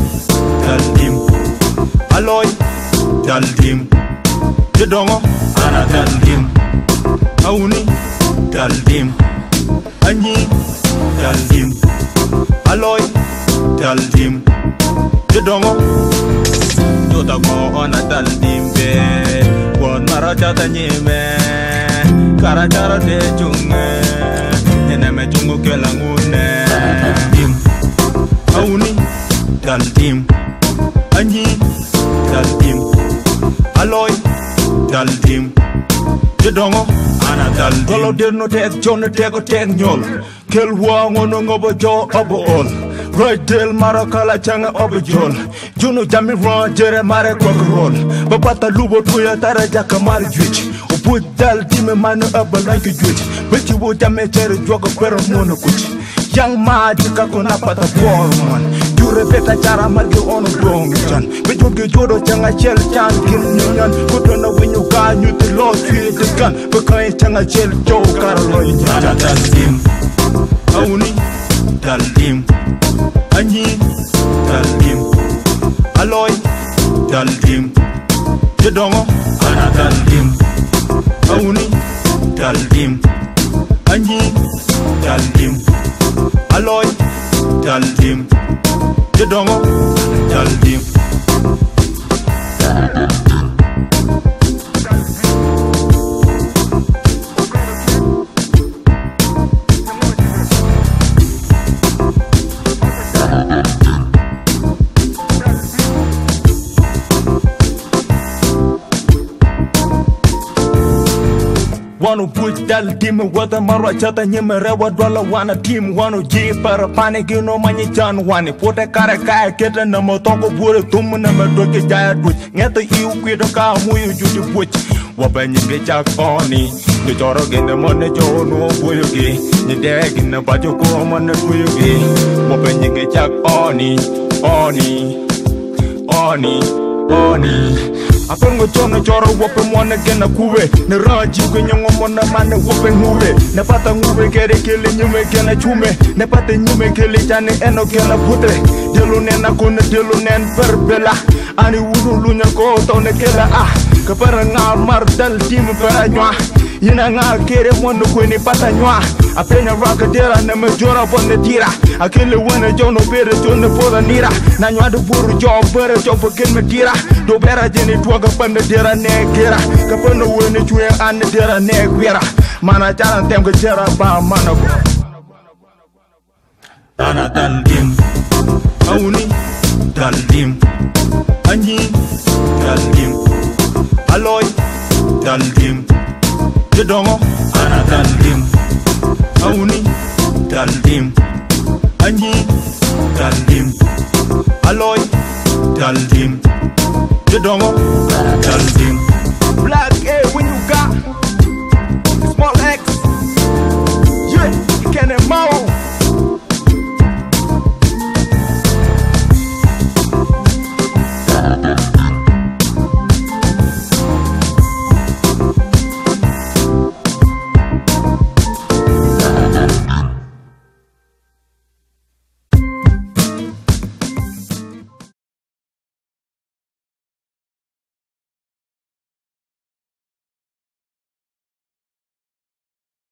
daldim aloy daldim jedongo ana daldim auni daldim anyi daldim aloy daldim jedongo jota go ana daldim be won mara jata nyime kara jara de junge nene me jungu kelangune daldim auni daldim anyi daldim aloy daldim jedongo ana daldim golo derno tek jonne tego tek nyol kel wango no ngobo jo obo ol right del marakala changa obo jol juno jami ron jere mare kokrol babata lubo tuya tara jaka mar juch obu daldim manu abalanki juch beti wo jame jere jogo pero mono kuch yang majika kona pata borman jure beta cara malge ono dong chan be joge jodo changa chel chan kin nyan kotona winyu ka nyuti lo twi de kan be kai changa chel jo karlo nyana daldim auni daldim anyi daldim aloy daldim jedongo ana daldim auni daldim anyi daldim aloy daldim jedongo daldim Wano push daldim wata marwa chata nyeme rewa dwala wana team wano ji para paniki no manyi chan wani pote kare kaya kete na motongo bure tumu na medoke jaya duch ngeta iu kwido ka muyu juti puch wabanyi bechak oni ni choro gende mone cho no buyo gi ni degi na bajo ko mone buyo gi wabanyi bechak oni apengo chono choro wope mwana gena kuwe ne raji kwenye ngomona mane wope ngure ne pata ngure kere kele nyume gena chume ne pata nyume kele jane eno gena putre delu nena kone delu nen perbela ani wunu lunya ko tone kela kapara nga mar daldim para nywa yina nga kere mono kweni pata nywa apenya raka dera ne mejora bonne tira akele wena jono bere jono poda nira na nywa de buru jo bere jo fokin me tira do bera jeni tuaga pande dera ne kera kapano wene chue an dera ne kwera mana jaran tem ko jera ba mana ko ana daldim auni daldim anyi daldim aloy daldim jedongo ana daldim auni daldim anyi daldim aloy daldim jedongo daldim